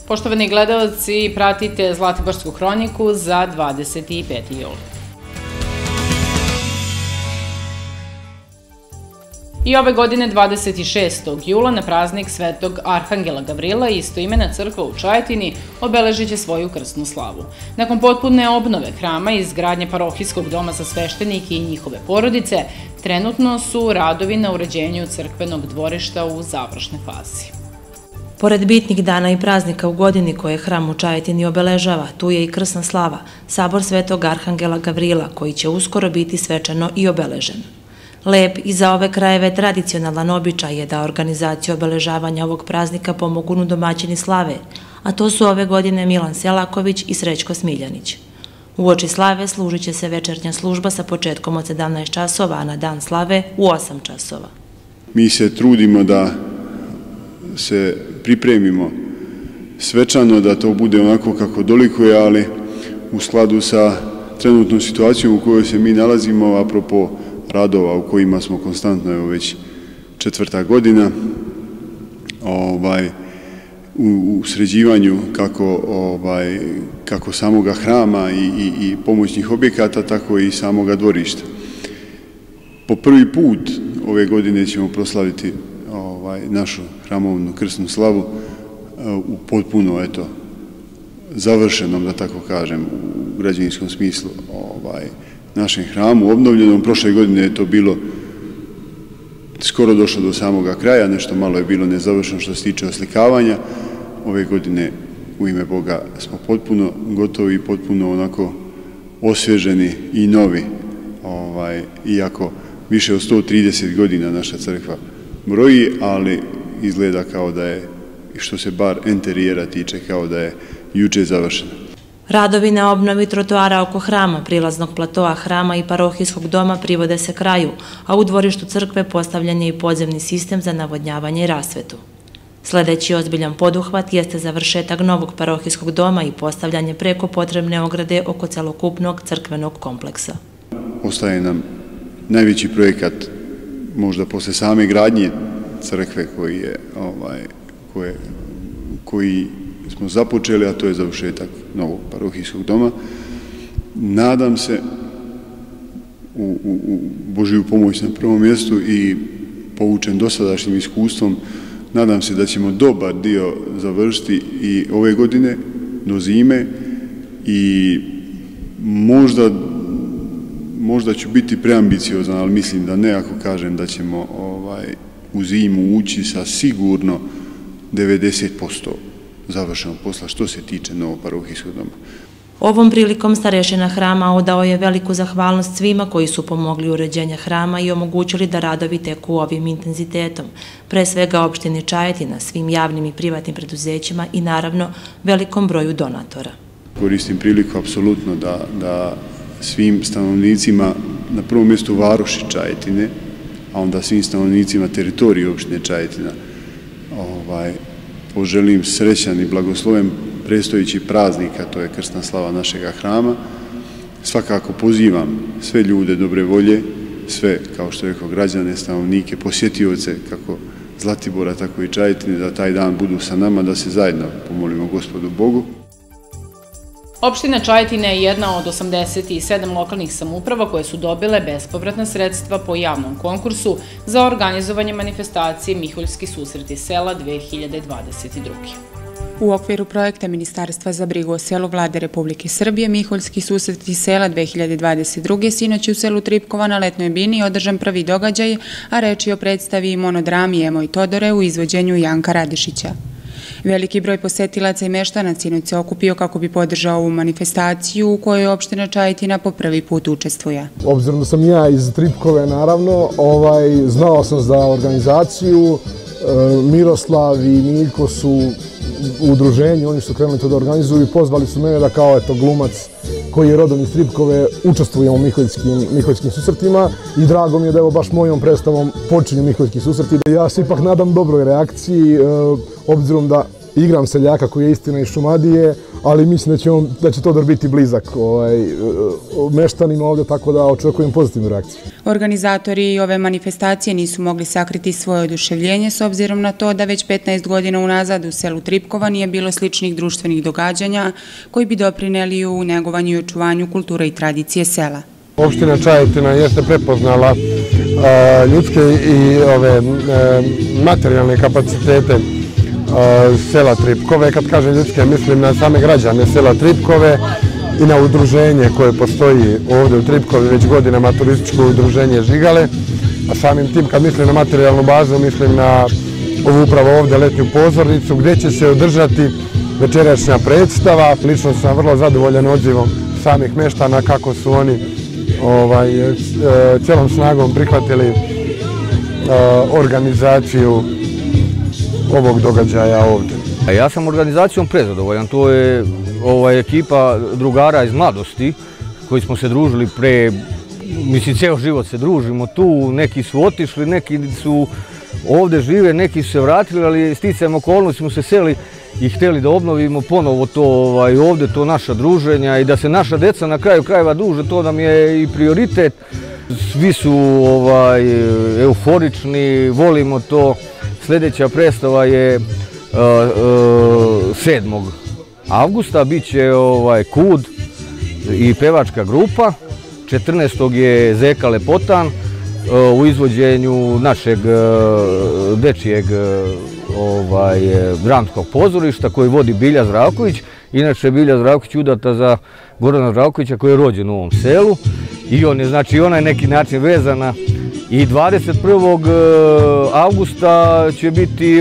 Poštovani gledaoci, pratite Zlatiborsku hroniku za 25. jul. I ove godine 26. jula na praznik Svetog Arhangela Gavrila istoimena crkva u Čajetini obeležit će svoju krsnu slavu. Nakon potpune obnove hrama i izgradnje parohijskog doma za sveštenike i njihove porodice, trenutno su radovi na uređenju crkvenog dvorišta u završnoj fazi. Pored bitnih dana i praznika u godini koje hram u Čajetini obeležava, tu je i krsna slava, sabor Svetog Arhangela Gavrila, koji će uskoro biti svečano i obeležen. Lep i za ove krajeve tradicionalan običaj je da organizaciju obeležavanja ovog praznika pomognu domaćini slave, a to su ove godine Milan Selaković i Srećko Smiljanić. Uoči slave služit će se večernja služba sa početkom od 17 časova, a na dan slave u 8 časova. Mi se trudimo da se pripremimo svečano, da to bude onako kako dolikuje, ali u skladu sa trenutnom situacijom u kojoj se mi nalazimo, apropo radova u kojima smo konstantno, evo već 4. godina, u sređivanju kako samoga hrama i pomoćnih objekata, tako i samoga dvorišta. Po prvi put ove godine ćemo proslaviti našu hramovnu krsnu slavu u potpuno, završenom, da tako kažem, u građevinskom smislu našem hramu, obnovljenom. Prošle godine je to bilo skoro došlo do samoga kraja, nešto malo je bilo nezavršeno što se tiče oslikavanja. Ove godine u ime Boga smo potpuno gotovi i potpuno onako osvježeni i novi, iako više od 130 godina naša crkva broji, ali izgleda kao da je, što se bar enterijera tiče, kao da je juče završena. Radovi na obnovi trotoara oko hrama, prilaznog platoa hrama i parohijskog doma privode se kraju, a u dvorištu crkve postavljen je i podzemni sistem za navodnjavanje i rasvetu. Sljedeći ozbiljan poduhvat jeste završetak novog parohijskog doma i postavljanje preko potrebne ograde oko celokupnog crkvenog kompleksa. Ostaje nam najveći projekat, možda posle same gradnje crkve koji smo započeli, a to je završetak novog parohijskog doma. Nadam se u Božiju pomoć na prvom mjestu i poučen dosadašnjim iskustvom, nadam se da ćemo dobar dio završiti i ove godine do zime i možda ću biti preambiciozan, ali mislim da ne ako kažem da ćemo u zimu ući sa sigurno 90% završenog posla što se tiče novog parohijskog doma. Ovom prilikom starešina hrama odao je veliku zahvalnost svima koji su pomogli uređenja hrama i omogućili da radovi teku ovim intenzitetom, pre svega opštini Čajetina, svim javnim i privatnim preduzećima i naravno velikom broju donatora. Koristim priliku apsolutno da svim stanovnicima, na prvom mjestu varoši Čajetine, a onda svim stanovnicima teritorije opštine Čajetina, poželim srećan i blagosloven predstojeći praznika, to je krsna slava našega hrama. Svakako pozivam sve ljude dobre volje, sve, kao što je rekao, građane, stanovnike, posjetioce, kako Zlatibora, tako i Čajetine, da taj dan budu sa nama, da se zajedno pomolimo Gospodu Bogu. Opština Čajetina je jedna od 87 lokalnih samouprava koje su dobile bespovratna sredstva po javnom konkursu za organizovanje manifestacije Miholjski susreti sela 2022. U okviru projekta Ministarstva za brigu o selu Vlade Republike Srbije Miholjski susreti sela 2022. sinoć u selu Tripkova na letnoj bini održan prvi događaj, a reč je o predstavi i monodrami Emo i Todore u izvođenju Janka Radišića. Veliki broj posetilaca i meštana sinoć se okupio kako bi podržao ovu manifestaciju u kojoj opština Čajetina po prvi put učestvuje. Obzirom da sam ja iz Tripkove, naravno, znao sam za organizaciju. Miroslav i Miljko su u udruženju, oni su krenuli to da organizuju i pozvali su mene da kao glumac koji je rodom iz Tripkove učestvujem u Miholjskim susretima i drago mi je da evo baš mojom predstavom počinju Miholjski susreti. Ja se ipak nadam dobroj reakciji, obzirom da igram seljaka koji je istina iz Šumadije, ali mislim da će Todor biti blizak meštanima ovdje, tako da očekujem pozitivnu reakciju. Organizatori ove manifestacije nisu mogli sakriti svoje oduševljenje s obzirom na to da već 15 godina unazad u selu Tripkova nije bilo sličnih društvenih događanja koji bi doprineli u negovanju i očuvanju kulture i tradicije sela. Opština Čajetina jeste prepoznala ljudske i ove materijalne kapacitete sela Tripkove. Kad kažem ljudske, mislim na same građane sela Tripkove i na udruženje koje postoji ovdje u Tripkovi već godinama, turističko udruženje Žigale. A samim tim, kad mislim na materijalnu bazu, mislim na ovu upravo ovdje letnju pozornicu gdje će se održati večerašnja predstava. Lično sam vrlo zadovoljan odzivom samih meštana kako su oni cijelom snagom prihvatili organizaciju ovog događaja ovdje. Ja sam organizacijom prezadovoljan. To je ekipa drugara iz mladosti koji smo se družili mislim, ceo život se družimo tu. Neki su otišli, neki su ovdje žive, neki su se vratili, ali sticajem okolnosti smo se seli i htjeli da obnovimo ponovo to ovdje, to naša druženja i da se naša deca na kraju krajeva druže, to nam je i prioritet. Svi su euforični, volimo to. Sljedeća predstava je 7. avgusta, bit će KUD i pevačka grupa. 14. je Zeka Lepotan u izvođenju našeg dečijeg dramskog pozorišta koji vodi Bilja Zdravković. Inače, Bilja Zdravković udata za Gorana Zdravkovića koji je rođen u ovom selu i ona je neki način vezana. I 21. avgusta će biti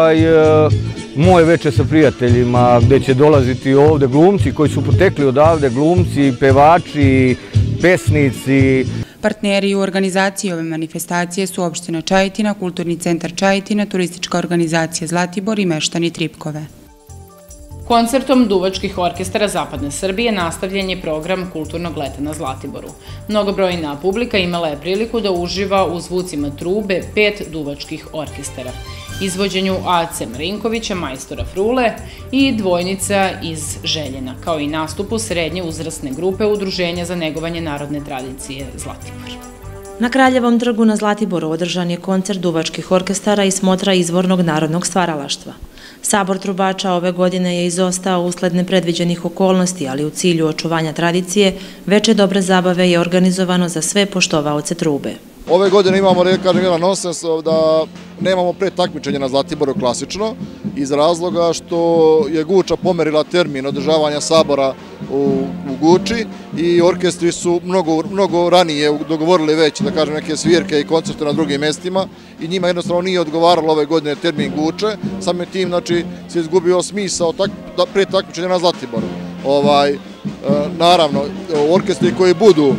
moje večer sa prijateljima gdje će dolaziti ovdje glumci koji su potekli odavde, glumci, pevači, pesnici. Partneri u organizaciji ove manifestacije su opština Čajetina, Kulturni centar Čajetina, turistička organizacija Zlatibor i meštani Tripkove. Koncertom duvačkih orkestara Zapadne Srbije nastavljen je program Kulturnog leta na Zlatiboru. Mnogobrojna publika imala je priliku da uživa u zvucima trube 5 duvačkih orkestara, izvođenju A.C. Marinkovića, majstora Frule i dvojnica iz Željena, kao i nastupu srednje uzrasne grupe Udruženja za negovanje narodne tradicije Zlatibor. Na Kraljevom trgu na Zlatiboru održan je koncert duvačkih orkestara i smotra izvornog narodnog stvaralaštva. Sabor trubača ove godine je izostao usled nepredviđenih okolnosti, ali u cilju očuvanja tradicije, veče dobre zabave je organizovano za sve poštovaoce trube. Ove godine imamo, kažem, jedan nonsens da nemamo predtakmičenje na Zlatiboru klasično, iz razloga što je Guča pomerila termin održavanja sabora u Guči i orkestri su mnogo ranije dogovorili već, da kažem, neke svirke i koncerte na drugim mestima i njima jednostavno nije odgovaralo ove godine termin Guče, samim tim, znači, se izgubio smisao predtakmičenja na Zlatiboru. Naravno, orkestri koji budu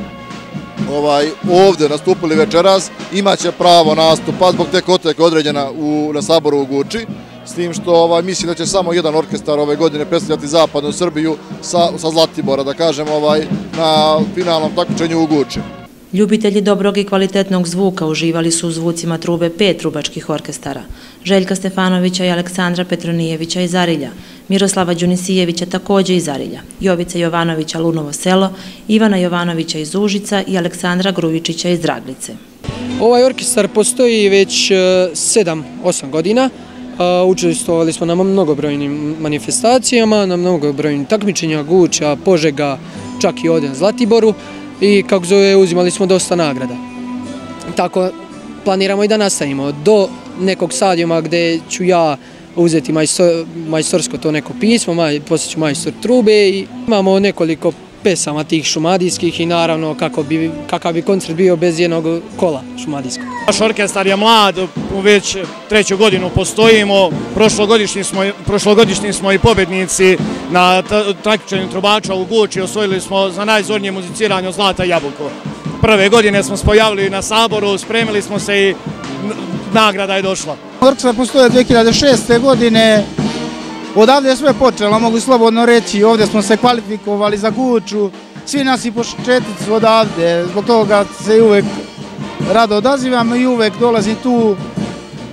ovdje nastupili večeras imaće pravo nastupa zbog te kvote koja je određena na saboru u Guči, s tim što mislim da će samo jedan orkestar ove godine predstavljati Zapadnu Srbiju sa Zlatibora, da kažem, na finalnom takmičenju u Guči. Ljubitelji dobrog i kvalitetnog zvuka uživali su u zvucima trube 5 trubačkih orkestara, Željka Stefanovića i Aleksandra Petronijevića iz Arilja, Miroslava Đunisijevića također iz Arilja, Jovice Jovanovića Lunovo selo, Ivana Jovanovića iz Užica i Aleksandra Grujičića iz Draglice. Ovaj orkestar postoji već 7-8 godina. Učestvovali smo na mnogobrojnim manifestacijama, na mnogobrojnim takmičenjima Guča, Požega, čak i ovdje na Zlatiboru. I kako zove, uzimali smo dosta nagrada. Tako planiramo i da nastavimo do nekog stadijuma gdje ću ja uzeti majstorsko to neko pismo, poslije ću majstor trube i imamo nekoliko pesama tih šumadijskih i naravno kakav bi koncert bio bez jednog kola šumadijskog. Naš orkestar je mlad, već 3. godinu postojimo, prošlogodišnji smo i pobednici na takmičenju trubača u Guči, osvojili smo za najzornije muziciranje Zlata jabuko. Prve godine smo se pojavili na saboru, spremili smo se i nagrada je došla. Orkestar postoje 2006. godine, odavde je sve počelo, mogu slobodno reći, ovdje smo se kvalifikovali za Guču, svi nas i početnici su odavde, zbog toga se i uvek rado odazivamo i uvek dolazim tu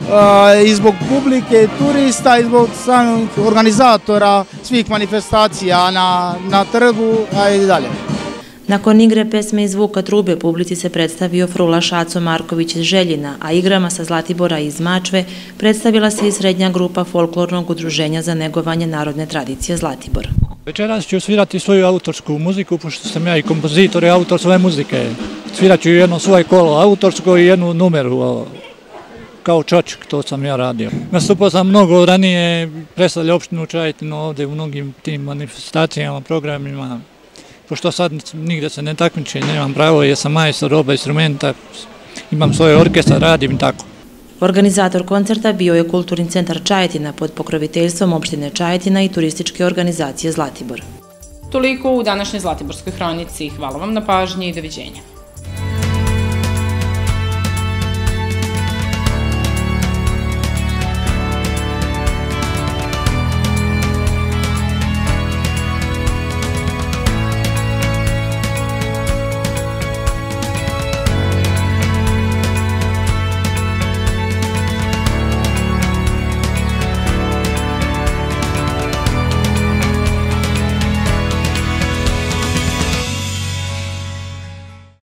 i zbog publike i turista i zbog samih organizatora svih manifestacija na trgu, a i dalje. Nakon igre pesme i zvuka trube publici se predstavio frula Šaco Marković iz Željina, a igrama sa Zlatibora i iz Mačve predstavila se i srednja grupa folklornog udruženja za negovanje narodne tradicije Zlatibor. Večeras ću svirati svoju autorsku muziku, pošto sam ja i kompozitor i autor svoje muzike. Svirat ću jedno svoje kolo autorsko i jednu numeru, kao Čočak, to sam ja radio. Nastupao sam mnogo ranije, predstavljao opštinu Čajetinu ovdje u mnogim tim manifestacijama, programima. Pošto sad nigde se ne takmičim, nemam pravo, jer sam majstor oba instrumenta, imam svoj orkestar, radim i tako. Organizator koncerta bio je Kulturni centar Čajetina pod pokroviteljstvom opštine Čajetina i turističke organizacije Zlatibor. Toliko u današnjoj Zlatiborskoj hronici. Hvala vam na pažnji i doviđenja.